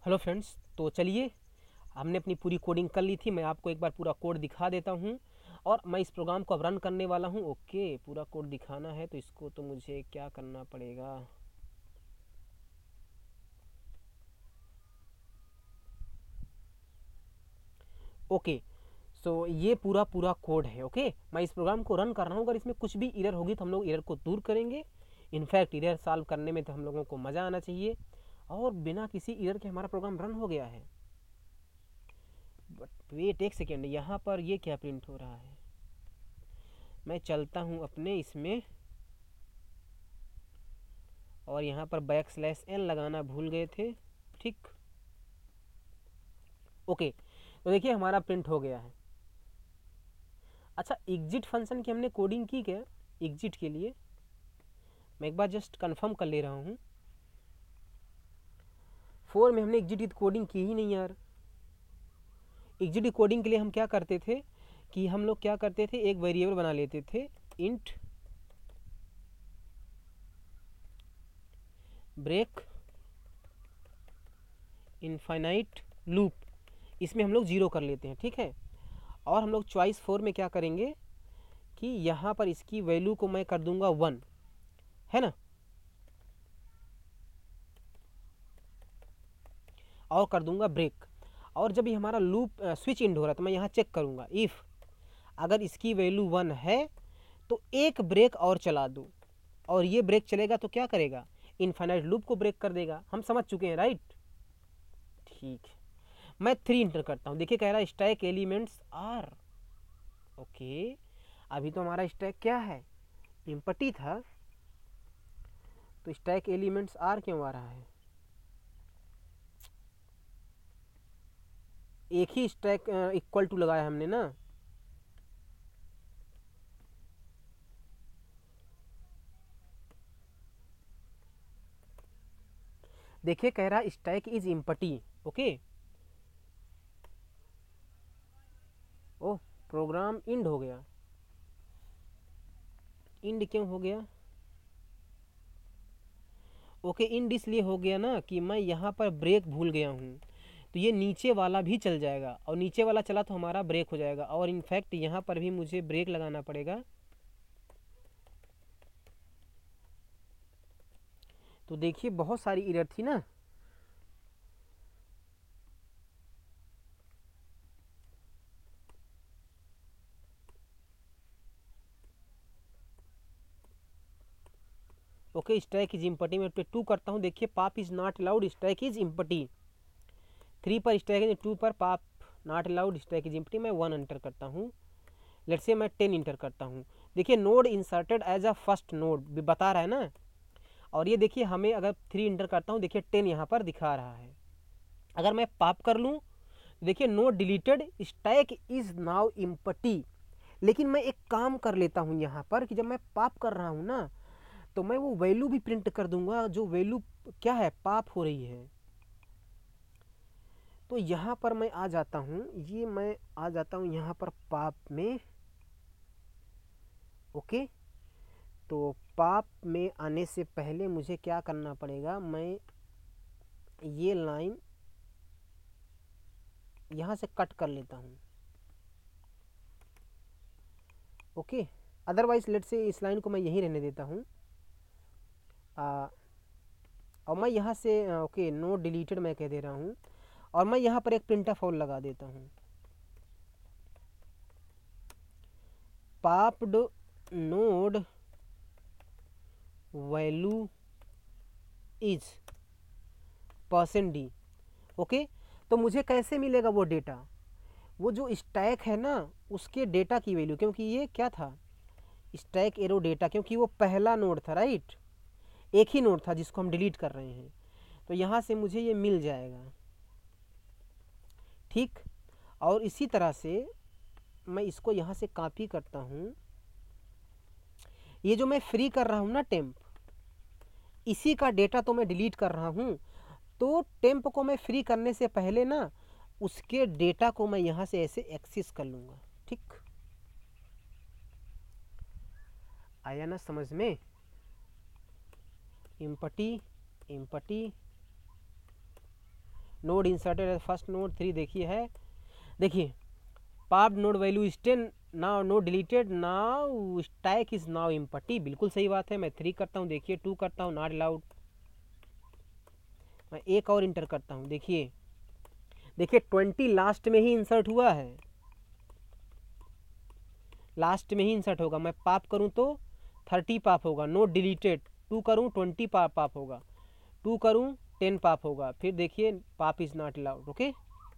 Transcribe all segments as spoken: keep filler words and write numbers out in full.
Hello friends, तो चलिए हमने अपनी पूरी कोडिंग कर ली थी। मैं आपको एक बार पूरा कोड दिखा देता हूँ और मैं इस प्रोग्राम को अब रन करने वाला हूँ। ओके, पूरा कोड दिखाना है तो इसको तो मुझे क्या करना पड़ेगा। ओके, सो ये पूरा पूरा कोड है। ओके, मैं इस प्रोग्राम को रन कर रहा हूँ। अगर इसमें कुछ भी एरर होगी तो हम लोग एरर को दूर करेंगे। इनफैक्ट एरर सॉल्व करने में तो हम लोगों को मज़ा आना चाहिए। और बिना किसी एरर के हमारा प्रोग्राम रन हो गया है। बट वेट एक सेकेंड, यहाँ पर ये क्या प्रिंट हो रहा है। मैं चलता हूँ अपने इसमें और यहाँ पर बैक स्लैश एन लगाना भूल गए थे। ठीक, ओके, तो देखिए हमारा प्रिंट हो गया है। अच्छा, एग्जिट फंक्शन की हमने कोडिंग की क्या एग्जिट के लिए? मैं एक बार जस्ट कंफर्म कर ले रहा हूँ। फोर में हमने एग्जिट की कोडिंग की ही नहीं यार। एग्जिट की कोडिंग के लिए हम क्या करते थे कि हम लोग क्या करते थे, एक वेरिएबल बना लेते थे इंट ब्रेक इनफाइनाइट लूप, इसमें हम लोग जीरो कर लेते हैं। ठीक है, और हम लोग चॉइस फोर में क्या करेंगे कि यहाँ पर इसकी वैल्यू को मैं कर दूंगा वन, है ना, और कर दूंगा ब्रेक। और जब ये हमारा लूप स्विच इंड हो रहा है तो मैं यहाँ चेक करूँगा इफ़ अगर इसकी वैल्यू वन है तो एक ब्रेक और चला दूँ, और ये ब्रेक चलेगा तो क्या करेगा, इनफाइनाइट लूप को ब्रेक कर देगा। हम समझ चुके हैं, राइट? ठीक है, मैं थ्री इंटर करता हूँ। देखिए कह रहा है स्टैक एलिमेंट्स आर। ओके, अभी तो हमारा स्टैक क्या है, एम्प्टी था, तो स्टैक एलिमेंट्स आर क्यों आ रहा है? एक ही स्टैक इक्वल टू लगाया हमने ना। देखिए कह रहा है stack is empty. Okay, oh, program end हो गया। इंड क्यों हो गया? ओके, इंड इसलिए हो गया ना कि मैं यहाँ पर ब्रेक भूल गया हूँ, तो ये नीचे वाला भी चल जाएगा, और नीचे वाला चला तो हमारा ब्रेक हो जाएगा। और इनफैक्ट यहाँ पर भी मुझे ब्रेक लगाना पड़ेगा। तो देखिए बहुत सारी एरर थी ना। ओके, स्टैक इज इम्पटी में पे टू करता हूँ। देखिए pop is not allowed, stack is empty. Three पर स्टैक इज, टू पर pop not allowed, stack is empty. मैं वन एंटर करता हूँ। लेट से मैं टेन इंटर करता हूँ। देखिए node inserted as a first node भी बता रहा है ना। और ये देखिए हमें अगर थ्री इंटर करता हूँ, देखिए टेन यहाँ पर दिखा रहा है। अगर मैं पाप कर लूँ, देखिए node deleted, stack is now empty. लेकिन मैं एक काम कर लेता हूँ यहाँ पर कि जब मैं पाप कर रहा हूँ ना, तो मैं वो वैल्यू भी प्रिंट कर दूंगा जो वैल्यू क्या है, पाप हो रही है। तो यहाँ पर मैं आ जाता हूँ, ये मैं आ जाता हूँ यहाँ पर पाप में। ओके, तो पाप में आने से पहले मुझे क्या करना पड़ेगा, मैं ये लाइन यहाँ से कट कर लेता हूँ। ओके, अदरवाइज लेट से इस लाइन को मैं यहीं रहने देता हूँ। और मैं यहाँ से ओके नोड डिलीटेड मैं कह दे रहा हूँ, और मैं यहाँ पर एक प्रिंट ऑफ ऑल लगा देता हूँ। Popped node value is percent d. Okay, तो मुझे कैसे मिलेगा वो डेटा, वो जो स्टैक है ना उसके डेटा की वैल्यू, क्योंकि ये क्या था, स्टैक एरो डेटा, क्योंकि वो पहला नोड था, राइट, एक ही नोड था जिसको हम डिलीट कर रहे हैं। तो यहाँ से मुझे ये मिल जाएगा। ठीक, और इसी तरह से मैं इसको यहाँ से कॉपी करता हूँ। ये जो मैं फ्री कर रहा हूँ ना टेम्प, इसी का डेटा तो मैं डिलीट कर रहा हूँ। तो टेम्प को मैं फ्री करने से पहले ना उसके डेटा को मैं यहाँ से ऐसे एक्सेस कर लूँगा। ठीक, आया ना समझ में? Empty empty node inserted as first node three देखिए है, देखिए pop node value is ten, now node deleted, now stack is now empty, बिल्कुल सही बात है। मैं थ्री करता हूँ, देखिए टू करता हूँ, नॉट अलाउड। मैं एक और इंटर करता हूँ, देखिए देखिए ट्वेंटी लास्ट में ही इंसर्ट हुआ है, लास्ट में ही इंसर्ट होगा। मैं पाप करूँ तो थर्टी पाप होगा, नोट डिलीटेड। टू करूँ ट्वेंटी पाप पाप होगा, टू करूँ टेन पाप होगा। फिर देखिए pop is not allowed. Okay,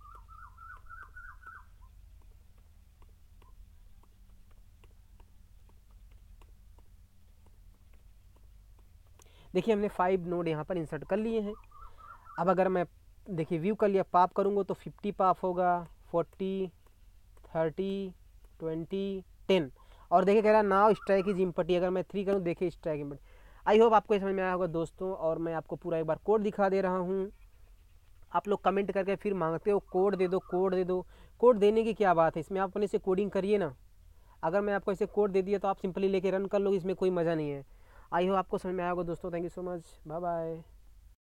देखिए हमने फाइव नोड यहाँ पर इंसर्ट कर लिए हैं। अब अगर मैं देखिए व्यू कर लिया, पाप करूँगा तो फिफ्टी पाप होगा, फोर्टी, थर्टी, ट्वेंटी, टेन। और देखिए कह रहा है नाउ स्ट्राइक इज इम्पटी, अगर मैं थ्री करूँ देखिए स्ट्राइक इम्पटी। आई होप आपको समझ में आया होगा दोस्तों, और मैं आपको पूरा एक बार कोड दिखा दे रहा हूँ। आप लोग कमेंट करके फिर मांगते हो कोड दे दो, कोड दे दो। कोड देने की क्या बात है, इसमें आप अपने से कोडिंग करिए ना। अगर मैं आपको ऐसे कोड दे दिया तो आप सिंपली लेके रन कर लो, इसमें कोई मज़ा नहीं है। आई होप आपको समझ में आया होगा दोस्तों। Thank you so much, bye bye.